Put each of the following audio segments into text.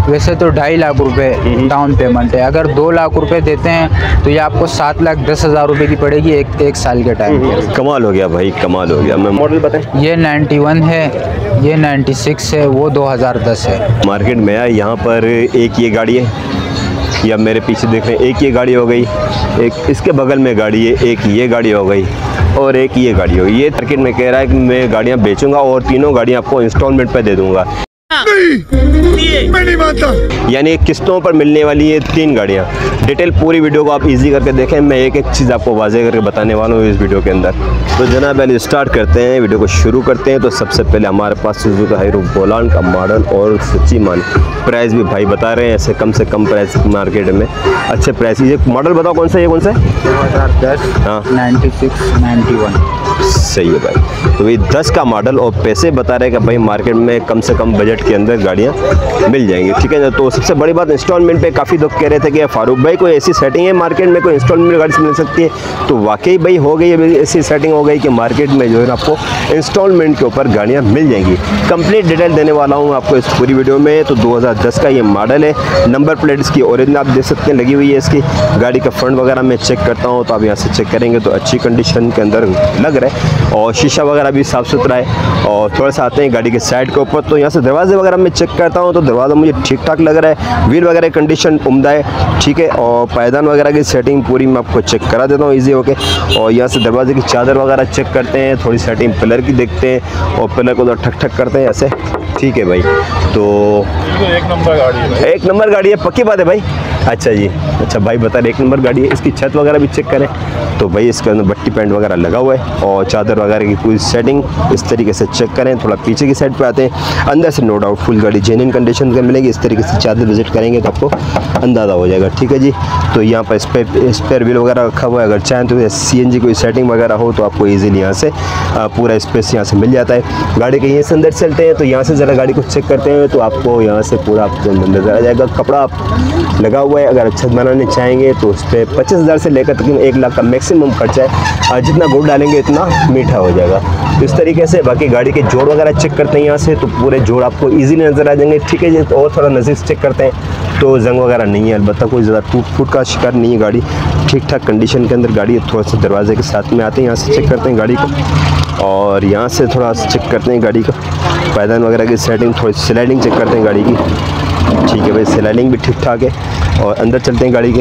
वैसे तो 2.5 लाख रुपए डाउन पेमेंट है। अगर 2 लाख रुपए देते हैं तो ये आपको 7,10,000 रुपए की पड़ेगी एक साल के टाइम पे। कमाल हो गया भाई, कमाल हो गया। मैं मॉडल बताएं। ये 91 है, ये 96 है, वो 2010 है। मार्केट में आया यहाँ पर एक ये गाड़ी है, या मेरे पीछे देख रहे हैं एक ये गाड़ी हो गई, एक इसके बगल में गाड़ी है, एक ये गाड़ी हो गई और एक ये गाड़ी हो गई। ये मार्केट में कह रहा है कि मैं गाड़ियाँ बेचूंगा और तीनों गाड़ियाँ आपको इंस्टॉलमेंट पे दे दूंगा। नहीं, मैं नहीं मानता। यानी किस्तों पर मिलने वाली ये 3 गाड़ियाँ। डिटेल पूरी वीडियो को आप इजी करके देखें, मैं एक एक चीज़ आपको वाज़ेह करके बताने वाला हूँ इस वीडियो के अंदर। तो जनाब पहले स्टार्ट करते हैं, वीडियो को शुरू करते हैं। तो सबसे पहले हमारे पास सुजुकी हायरूफ बोलान का मॉडल और सच्ची मान प्राइस भी भाई बता रहे हैं ऐसे कम से कम प्राइस मार्केट में, अच्छे प्राइस। ये मॉडल बताओ कौन सा है, ये कौन सा है? 2010। हाँ 96 91 सही है भाई। तो ये 10 का मॉडल और पैसे बता रहे हैं कि भाई मार्केट में कम से कम बजट के अंदर गाड़ियाँ मिल जाएंगी, ठीक है ना। तो सबसे बड़ी बात इंस्टॉलमेंट पे काफ़ी लोग कह रहे थे कि फारूक भाई कोई ऐसी सेटिंग है मार्केट में कोई इंस्टॉलमेंट में गाड़ी से मिल सकती है, तो वाकई भाई हो गई है, ऐसी सेटिंग हो गई कि मार्केट में जो है आपको इंस्टॉलमेंट के ऊपर गाड़ियाँ मिल जाएंगी। कंप्लीट डिटेल देने वाला हूँ आपको इस पूरी वीडियो में। तो 2010 का ये मॉडल है, नंबर प्लेट इसकी ओरिजिनल आप देख सकते हैं लगी हुई है। इसकी गाड़ी का फ्रंट वगैरह मैं चेक करता हूँ तो आप यहाँ से चेक करेंगे तो अच्छी कंडीशन के अंदर लग रहा है और शीशा वगैरह भी साफ़ सुथरा है। और थोड़ा सा आते हैं गाड़ी के साइड के ऊपर, तो यहाँ से दरवाजे वगैरह मैं चेक करता हूँ तो दरवाज़ा मुझे ठीक ठाक लग रहा है, व्हील वगैरह कंडीशन उम्दा है, ठीक है। और पायदान वगैरह की सेटिंग पूरी मैं आपको चेक करा देता हूँ ईजी होके। और यहाँ से दरवाजे की चादर वगैरह चेक करते हैं, थोड़ी सेटिंग पिलर की देखते हैं और पिलर को तो ठक ठक करते हैं ऐसे, ठीक है भाई। तो एक नंबर गाड़ी है, एक नंबर गाड़ी है, पक्की बात है भाई। अच्छा जी, अच्छा भाई बता रहे एक नंबर गाड़ी है। इसकी छत वगैरह भी चेक करें तो भाई इसके अंदर बट्टी पेंट वगैरह लगा हुआ है और चादर वगैरह की पूरी सेटिंग इस तरीके से चेक करें। थोड़ा पीछे की साइड पे आते हैं, अंदर से नो डाउट फुल गाड़ी जेन्युइन कंडीशन में मिलेगी। इस तरीके से चादर विजिट करेंगे तो आपको अंदाज़ा हो जाएगा, ठीक है जी। तो यहाँ पर स्पेयर व्हील वगैरह रखा हुआ है, अगर चाहें तो CNG कोई सेटिंग वगैरह हो तो आपको ईजिली यहाँ से पूरा स्पेस यहाँ से मिल जाता है। गाड़ी के यहीं से अंदर चलते हैं तो यहाँ से ज़रा गाड़ी को चेक करते हैं तो आपको यहाँ से पूरा आपको नज़र आ जाएगा। कपड़ा लगा हुआ है, अगर अच्छा बनाने चाहेंगे तो उस पर 25,000 से लेकर तकरीबन 1 लाख का मैक्सिमम खर्चा है। जितना गुड़ डालेंगे इतना मीठा हो जाएगा। तो इस तरीके से बाकी गाड़ी के जोड़ वगैरह चेक करते हैं यहाँ से तो पूरे जोड़ आपको इजीली नज़र आ जाएंगे, ठीक है जी। तो और थोड़ा नज़दीक चेक करते हैं तो जंग वगैरह नहीं है, अलबत्ता कोई ज़्यादा टूट फूट का शिकार नहीं है। गाड़ी ठीक ठाक कंडीशन के अंदर गाड़ी है। थोड़ा सा दरवाजे के साथ में आते हैं, यहाँ से चेक करते हैं गाड़ी को और यहाँ से थोड़ा चेक करते हैं गाड़ी का पायदान वगैरह की सेटिंग, थोड़ी स्लाइडिंग चेक करते हैं गाड़ी की, ठीक है भाई। स्लाइडिंग भी ठीक ठाक है। और अंदर चलते हैं गाड़ी के,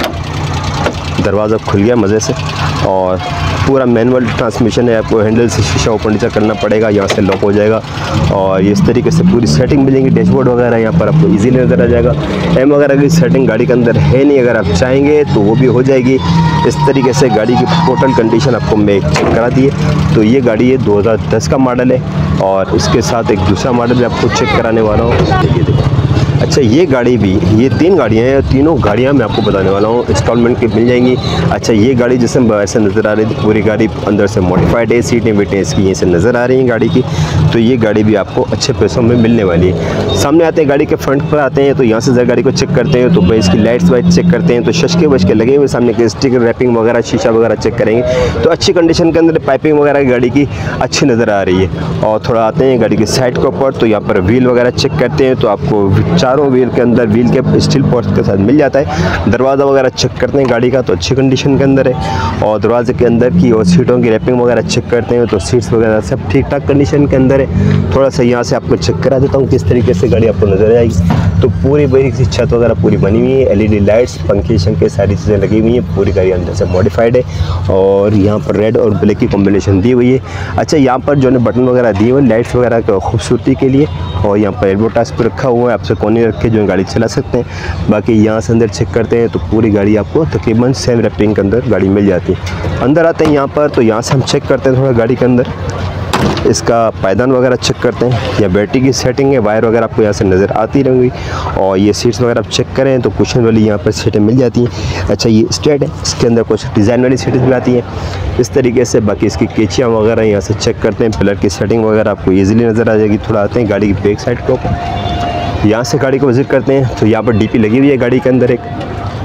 दरवाज़ा खुल गया मज़े से और पूरा मैनुअल ट्रांसमिशन है। आपको हैंडल से शीशा ओपन नीचे करना पड़ेगा, यहाँ से लॉक हो जाएगा और इस तरीके से पूरी सेटिंग मिलेंगी। डैशबोर्ड वगैरह यहाँ पर आपको इजीली नज़र आ जाएगा। एम वगैरह की सेटिंग गाड़ी के अंदर है नहीं, अगर आप चाहेंगे तो वो भी हो जाएगी। इस तरीके से गाड़ी की टोटल कंडीशन आपको मैं चेक करा दी है। तो ये गाड़ी है 2010 का मॉडल है और इसके साथ एक दूसरा मॉडल भी आपको चेक कराने वाला हूँ। देखिए अच्छा ये गाड़ी भी, ये 3 गाड़ियाँ हैं, तीनों गाड़ियाँ मैं आपको बताने वाला हूँ इंस्टॉलमेंट की मिल जाएंगी। अच्छा ये गाड़ी जैसे ऐसे नज़र आ रही थी, पूरी गाड़ी अंदर से मॉडिफाइड है, सीटें वीटें इसकी यहीं से नज़र आ रही हैं गाड़ी की। तो ये गाड़ी भी आपको अच्छे पैसों में मिलने वाली है। सामने आते हैं गाड़ी के फ्रंट पर आते हैं तो यहाँ से गाड़ी को चेक करते हैं तो भाई इसकी लाइट्स वाइट चेक करते हैं तो शशके वशके लगे हुए, सामने के स्टिकर रैपिंग वगैरह शीशा वगैरह चेक करेंगे तो अच्छी कंडीशन के अंदर पाइपिंग वगैरह गाड़ी की अच्छी नज़र आ रही है। और थोड़ा आते हैं गाड़ी के साइड के ऊपर तो यहाँ पर व्हील वगैरह चेक करते हैं तो आपको चारों व्हील के अंदर व्हील के स्टील पोर्ट्स के साथ मिल जाता है। दरवाज़ा वगैरह चेक करते हैं गाड़ी का तो अच्छी कंडीशन के अंदर है। और दरवाजे के अंदर की और सीटों की रैपिंग वगैरह चेक करते हैं तो सीट्स वगैरह सब ठीक ठाक कंडीशन के अंदर है। थोड़ा सा यहाँ से आपको चेक करा देता हूँ किस तरीके से गाड़ी आपको नजर आएगी। तो पूरी बड़ी सी छत वगैरह पूरी बनी हुई है, LED लाइट्स पंखे शंखे सारी चीज़ें लगी हुई हैं। पूरी गाड़ी अंदर से मॉडिफाइड है और यहाँ पर रेड और ब्लैक की कॉम्बिनेशन दी हुई है। अच्छा यहाँ पर जो है बटन वगैरह दिए हुए लाइट्स वगैरह की खूबसूरती के लिए और यहाँ पर एडवर्टाइज पर रखा हुआ है, आपसे कोने रख के जो गाड़ी चला सकते हैं। बाकी यहाँ से अंदर चेक करते हैं तो पूरी गाड़ी आपको तकरीबन सेम रैपिंग के अंदर गाड़ी मिल जाती है। अंदर आते हैं यहाँ पर तो यहाँ से हम चेक करते हैं थोड़ा गाड़ी के अंदर इसका पायदान वगैरह चेक करते हैं या बैटरी की सेटिंग है, वायर वगैरह आपको यहाँ से नज़र आती रहेंगी। और ये सीट्स वगैरह आप चेक करें तो कुशन वाली यहाँ पर सीटें मिल जाती हैं। अच्छा ये स्ट्रेट है, इसके अंदर कुछ डिज़ाइन वाली सीटें भी आती हैं इस तरीके से। बाकी इसकी केचियाँ वगैरह यहाँ से चेक करते हैं, पिलर की सेटिंग वगैरह आपको ईजिली नज़र आ जाएगी। थोड़ा आते हैं गाड़ी की बैक साइड के ऊपर, यहाँ से गाड़ी को विजिट करते हैं तो यहाँ पर DP लगी हुई है गाड़ी के अंदर एक,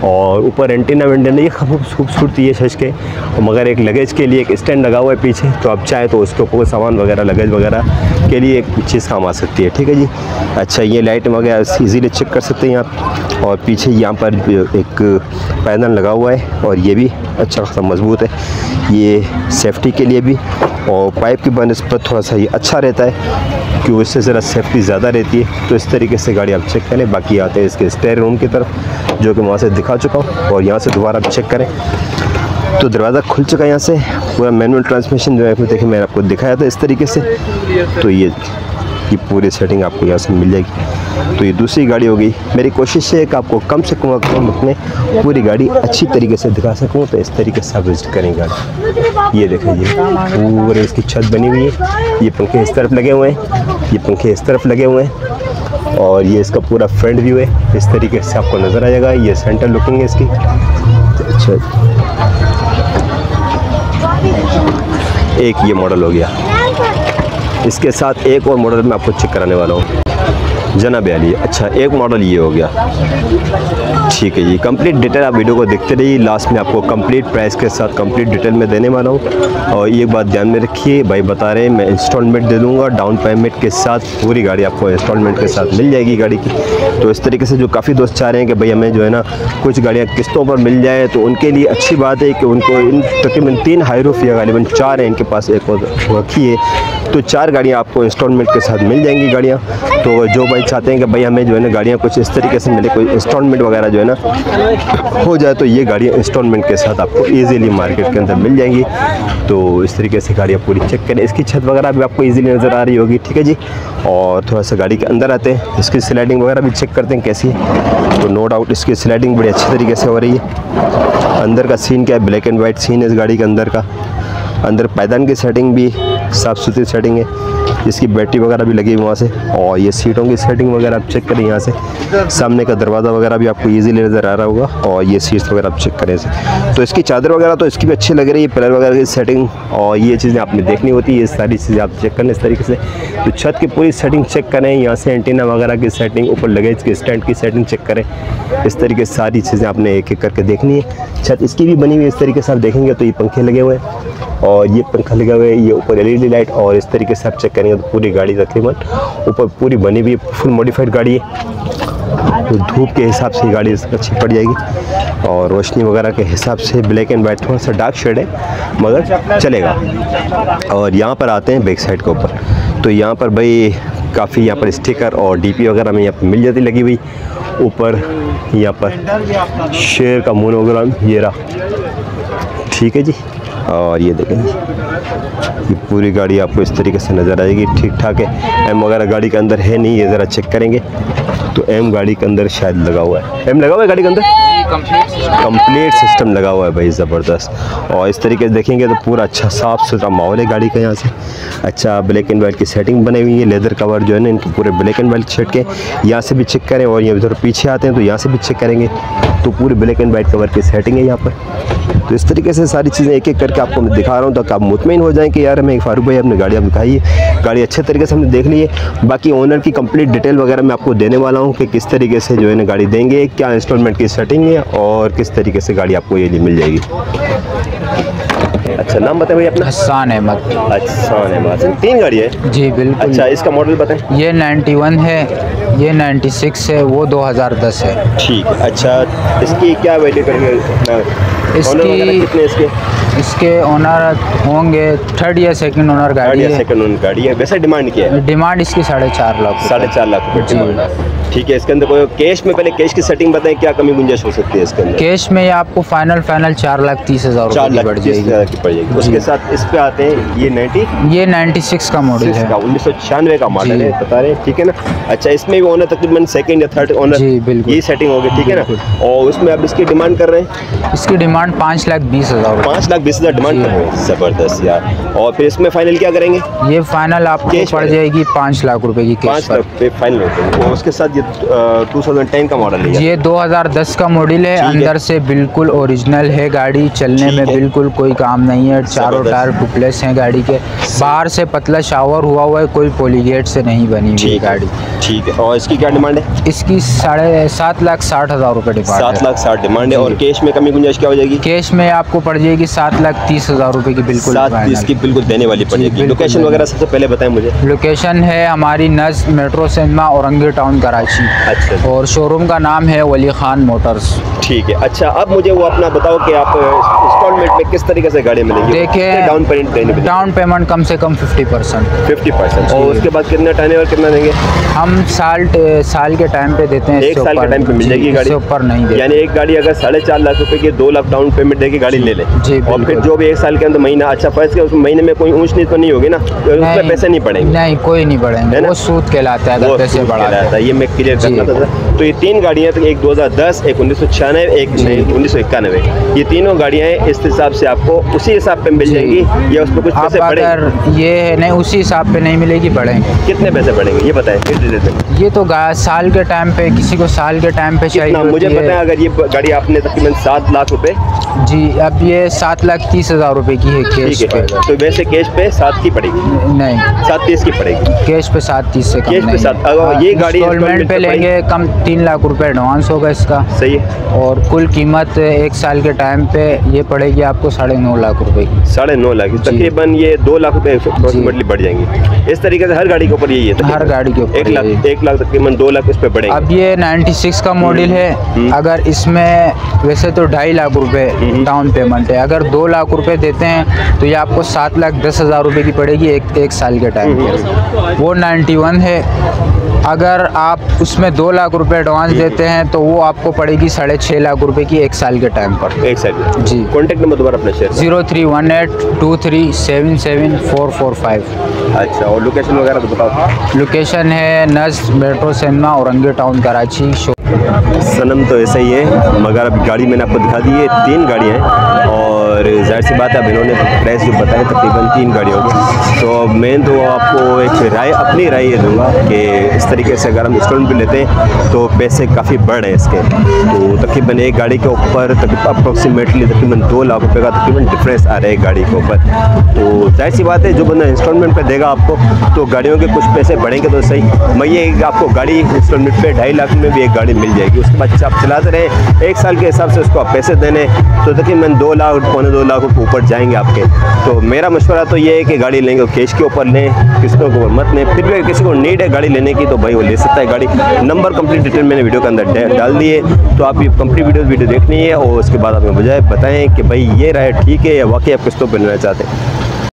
और ऊपर एंटीना वेंटीना ये खूबसूरती है छत के, मगर एक लगेज के लिए एक स्टैंड लगा हुआ है पीछे, तो आप चाहे तो उसके ऊपर सामान वगैरह लगेज वगैरह के लिए एक चीज़ काम आ सकती है। ठीक है जी। अच्छा, ये लाइट वगैरह इजीली चेक कर सकते हैं आप। और पीछे यहाँ पर एक पैनल लगा हुआ है और ये भी अच्छा खासा मजबूत है, ये सेफ्टी के लिए भी। और पाइप की बनस्पत थोड़ा सा ये अच्छा रहता है कि उससे ज़रा सेफ्टी ज़्यादा रहती है। तो इस तरीके से गाड़ी आप चेक करें। बाकी आते हैं इसके स्टेयर रूम की तरफ, जो कि वहाँ से दिखा चुका हूँ, और यहाँ से दोबारा आप चेक करें तो दरवाज़ा खुल चुका है। यहाँ से पूरा मैनुअल ट्रांसमिशन जो है देखिए मैंने आपको दिखाया था इस तरीके से। तो ये पूरी सेटिंग आपको यहाँ से मिल जाएगी। तो ये दूसरी गाड़ी हो गई। मेरी कोशिश है कि आपको कम से कम वक्त में पूरी गाड़ी अच्छी तरीके से दिखा सकूँ, तो इस तरीके से आप विजिट करें गाड़ी। ये देखें, ये पूरे इसकी छत बनी हुई है, ये पंखे इस तरफ लगे हुए हैं, ये पंखे इस तरफ लगे हुए हैं, और ये इसका पूरा फ्रंट व्यू है, इस तरीके से आपको नज़र आ जाएगा। ये सेंटर लुकिंग है इसकी। अच्छा, एक ये मॉडल हो गया। इसके साथ एक और मॉडल मैं आपको चेक कराने वाला हूँ, जनाब अली। अच्छा, एक मॉडल ये हो गया। ठीक है जी। कंप्लीट डिटेल आप वीडियो को देखते रहिए, लास्ट में आपको कंप्लीट प्राइस के साथ कंप्लीट डिटेल में देने वाला हूँ। और ये बात ध्यान में रखिए, भाई बता रहे हैं मैं इंस्टॉलमेंट दे दूँगा, डाउन पेमेंट के साथ पूरी गाड़ी आपको इंस्टॉलमेंट के साथ मिल जाएगी गाड़ी की। तो इस तरीके से जो काफ़ी दोस्त चाह रहे हैं कि भाई हमें जो है ना कुछ गाड़ियाँ किस्तों पर मिल जाए, तो उनके लिए अच्छी बात है कि उनको इन तकरीबन 3 हाईरूफ या गालिबन 4 हैं इनके पास, एक और रखी है, तो 4 गाड़ियाँ आपको इंस्टॉलमेंट के साथ मिल जाएंगी गाड़ियाँ। तो जो भाई चाहते हैं कि भाई हमें जो है ना गाड़ियाँ कुछ इस तरीके से मिले, कोई इंस्टॉलमेंट वगैरह जो है ना हो जाए, तो ये गाड़ियाँ इंस्टॉलमेंट के साथ आपको इजीली मार्केट के अंदर मिल जाएंगी। तो इस तरीके से गाड़ियाँ पूरी चेक करें। इसकी छत वगैरह भी आपको इजीली नज़र आ रही होगी। ठीक है जी। और थोड़ा सा गाड़ी के अंदर आते हैं, इसकी स्लाइडिंग वगैरह भी चेक करते हैं कैसी है। तो नो डाउट इसकी स्लाइडिंग बड़ी अच्छी तरीके से हो रही है। अंदर का सीन क्या है, ब्लैक एंड वाइट सीन है इस गाड़ी के अंदर का। अंदर पायदान की सेटिंग भी साफ़ सुथरी सेटिंग है, इसकी बैटरी वगैरह भी लगी है वहाँ से। और ये सीटों की सेटिंग वगैरह आप चेक करें यहाँ से, सामने का दरवाज़ा वगैरह भी आपको इजीली नज़र आ रहा होगा। और ये सीट्स वगैरह आप चेक करें इसे, तो इसकी चादर वगैरह तो इसकी भी अच्छी लग रही है, पिलर वगैरह की सेटिंग, और ये चीज़ें आपने देखनी होती है, ये सारी चीज़ें आप चेक करें इस तरीके से। तो छत की पूरी सेटिंग चेक करें, यहाँ से एंटीना वगैरह की सेटिंग, ऊपर लगेज के स्टैंड की सेटिंग चेक करें। इस तरीके से सारी चीज़ें आपने एक एक करके देखनी है। छत इसकी भी बनी हुई है इस तरीके से आप देखेंगे, तो ये पंखे लगे हुए हैं और ये पंखा लगा हुआ है, ये ऊपर LED लाइट, और इस तरीके से आप चेक करेंगे तो पूरी गाड़ी तकरीबन ऊपर पूरी बनी हुई है, फुल मॉडिफाइड गाड़ी है। तो धूप के हिसाब से गाड़ी अच्छी पड़ जाएगी, और रोशनी वगैरह के हिसाब से ब्लैक एंड वाइट थोड़ा सा डार्क शेड है मगर चलेगा। और यहाँ पर आते हैं बैक साइड के ऊपर, तो यहाँ पर भाई काफ़ी यहाँ पर स्टिकर और DP वगैरह में यहाँ पर मिल जाती लगी हुई। ऊपर यहाँ पर शेर का मोनोग्राम ये रहा। ठीक है जी। और ये देखें, ये पूरी गाड़ी आपको इस तरीके से नज़र आएगी, ठीक ठाक है। M वगैरह गाड़ी के अंदर है नहीं, ये ज़रा चेक करेंगे तो M गाड़ी के अंदर शायद लगा हुआ है, M लगा हुआ है गाड़ी के अंदर, कंप्लीट सिस्टम लगा हुआ है भाई, ज़बरदस्त। और इस तरीके से देखेंगे तो पूरा अच्छा साफ़ सुथरा माहौल है गाड़ी का यहाँ से। अच्छा, ब्लैक एंड वाइट की सेटिंग बनी हुई है, लेदर कवर जो है ना इनके पूरे ब्लैक एंड वाइट शेड के, यहाँ से भी चेक करें। और ये इधर पीछे आते हैं तो यहाँ से भी चेक करेंगे, तो पूरी ब्लैक एंड वाइट कवर की सेटिंग है यहाँ पर। तो इस तरीके से सारी चीज़ें एक एक करके आपको मैं दिखा रहा हूँ, ताकि आप मुतमईन हो जाएं कि यार हमें फारूक भाई अपनी गाड़ी आप दिखाई है, गाड़ी अच्छे तरीके से हमने देख ली है। बाकी ओनर की कंप्लीट डिटेल वगैरह मैं आपको देने वाला हूँ कि किस तरीके से जो है ना गाड़ी देंगे, क्या इंस्टॉलमेंट की सेटिंग है, और किस तरीके से गाड़ी आपको ये मिल जाएगी। अच्छा, नाम बताएं भाई अपना? हसन अहमद। हसन अहमद। 3 गाड़ी है जी? बिल्कुल। अच्छा, इसका मॉडल बताएं। ये 91 है, ये 96 है, वो 2010 है। ठीक है। अच्छा, इसकी क्या वैल्यू करेंगे? इसकी इसके ओनर होंगे 3rd या 2nd ओनर गाड़ी है। 2nd ओनर गाड़ी है। वैसे डिमांड क्या है? डिमांड इसकी 4.5 लाख। 4.5 लाख रुपये डिमांड है। ठीक है। इसके अंदर कोई कैश में, पहले कैश की सेटिंग बताएं, क्या कमी गुंजाइश हो सकती है इसके अंदर? कैश में आपको फाइनल 4,30,000 रुपये पड़ जाएगी। उसके साथ इस पे आते हैं, ये 96 का मॉडल है, 1996 का मॉडल है, बता रहे हैं। ठीक है ना। अच्छा, इसमें भी ओनर तकरीबन 2nd या 3rd ओनर, जी बिल्कुल, ये सेटिंग होगी। ठीक है ना। और उसमें आप इसकी डिमांड कर रहे हैं? इसकी डिमांड 5,20,000। 5,20,000 डिमांड कर रहे हैं। ज़बरदस्त यार। और फिर इसमें फाइनल क्या करेंगे? ये फाइनल आपको पड़ जाएगी 5 लाख रुपए की, 5 लाख रुपये फाइनल होते हैं। और उसके साथ ये 2010 का मॉडल है। ये 2010 का मॉडल है, अंदर से बिल्कुल ओरिजिनल है गाड़ी, चलने में बिल्कुल कोई काम नहीं है, चारों टायर टूपलेस हैं गाड़ी के, बाहर से पतला शावर हुआ है, कोई पॉलीगेट से नहीं बनी हुई गाड़ी। ठीक है, और इसकी क्या डिमांड है? इसकी 7,60,000 रुपये डिमांड। 7,60,000 डिमांड है। और कैश में कमी गुंजाइश क्या हो जाएगी? कैश में आपको पड़ जाएगी 7,30,000 रुपये की, बिल्कुल 7,30,000 की बिल्कुल देने वाली पड़ेगी। लोकेशन वगैरह सबसे पहले बताएं मुझे। लोकेशन है हमारी नज़ metro cinema Orangi town Karachi. अच्छा। और शोरूम का नाम है वली खान मोटर्स। ठीक है। अच्छा, अब मुझे वो अपना बताओ कि आप इंस्टॉलमेंट में किस तरीके से गाड़ी मिलेगी? देखिए, डाउन पेमेंट कम से कम 50%। 50%। और उसके बाद कितना टाइम और कितना देंगे? हम साल के टाइम पे देते हैं। 1 साल के टाइम पे मिल जाएगी गाड़ी, ऊपर नहीं देते। यानी एक गाड़ी अगर 4.5 लाख रुपए की 2 लाख डाउन पेमेंट देके गाड़ी ले ले, और फिर जो भी 1 साल के अंदर महीना, अच्छा फर्ज के उस महीने में कोई ऊंच नीच तो नहीं होगी ना, उसमें पैसे नहीं पड़ेंगे? नहीं, कोई नहीं बढ़ेंगे, वो सूद कहलाता है अगर पैसे बढ़ाता है। ये मैं क्लियर करना था। तो ये 3 गाड़ियाँ, तो एक 2010, एक 1996, एक 1991, ये तीनों गाड़ियाँ इस हिसाब से आपको उसी हिसाब पे मिल जाएंगी या उसमें कुछ पैसे बढ़ेंगे? ये नहीं, उसी हिसाब पे नहीं मिलेगी, बढ़ेंगे। कितने पैसे बढ़ेंगे ये बताएं फिर दे देते हैं। ये तो साल के टाइम पे, किसी को साल के टाइम पे चाहिए मुझे बताएं, अगर ये गाड़ी आपने तकरीबन 7 लाख रुपए, जी, अब ये 7,30,000 रुपये की है कैश पे। तो वैसे कैश पे 7 की पड़ेगी? नहीं, 7,30 की पड़ेगी कैश पे। 7,30 से कम कैश पे 7। अगर ये गाड़ी इंस्टॉलमेंट पे लेंगे कम 3 लाख रुपए एडवांस होगा इसका। सही है। और कुल कीमत 1 साल के टाइम पे ये पड़ेगी आपको 9.5 लाख रुपए की। 9.5 लाख, तकरीबन ये 2 लाख रुपए अप्रोक्सीमेटली बढ़ जाएंगे। इस तरीके से हर गाड़ी के ऊपर यही है, हर गाड़ी के ऊपर 1 लाख तकरीबन 2 लाख इस पे बढ़ेंगे। अब ये 96 का मॉडल है, अगर इसमें वैसे तो 2.5 लाख रुपए डाउन पेमेंट है, अगर 2 लाख रुपए देते हैं तो ये आपको 7,10,000 रुपये की पड़ेगी एक साल के टाइम पे। वो 91 है, अगर आप उसमें 2 लाख रुपए एडवांस देते हैं तो वो आपको पड़ेगी 6.5 लाख रुपए की 1 साल के टाइम पर। 1 साल जी। कॉन्टैक्ट नंबर दोबारा अपना शेयर। 031823777445। अच्छा, और लोकेशन वगैरह तो बताओ। लोकेशन है नज़ metro cinema Orangi town Karachi. सनम तो ऐसा ही है, मगर अब गाड़ी मैंने आपको दिखा दी है, 3 गाड़ियाँ हैं, और जाहिर सी बात है अब इन्होंने प्राइस जो बताया तकरीबन 3 गाड़ियों की। तो मैं तो आपको एक राय, अपनी राय ये दूंगा कि इस तरीके से अगर हम इंस्टॉलमेंट भी लेते हैं तो पैसे काफ़ी बढ़ रहे हैं इसके। तो तकरीबन एक गाड़ी के ऊपर अप्रोक्सीमेटली तकरीबन 2 लाख रुपये का तकरीबन डिफरेंस आ रहा है गाड़ी के ऊपर। तो जाहिर सी बात है जो बंदा इंस्टॉलमेंट पे देगा आपको, तो गाड़ियों के कुछ पैसे बढ़ेंगे तो सही। मैं ये आपको गाड़ी इंस्टॉलमेंट पे 2.5 लाख में भी एक गाड़ी मिल जाएगी, उसके बाद आप चलाते रहे 1 साल के हिसाब से उसको आप पैसे देने, तो तकरीबन 2 लाख, 2.25 लाख ऊपर जाएंगे आपके। तो मेरा मशवरा तो ये है कि गाड़ी लेंगे कैश के ऊपर लें, किस्तों के ऊपर मत लें। फिर भी किसी को नीड है गाड़ी लेने की तो भाई वो ले सकता है गाड़ी। नंबर कंप्लीट डिटेल मैंने वीडियो के अंदर डाल दिए, तो आप ये कंप्लीट वीडियो देखनी है और उसके बाद आप मुझे बताएं कि भाई ये राय ठीक है या वाकई आप किस्तों पर लेना चाहते हैं।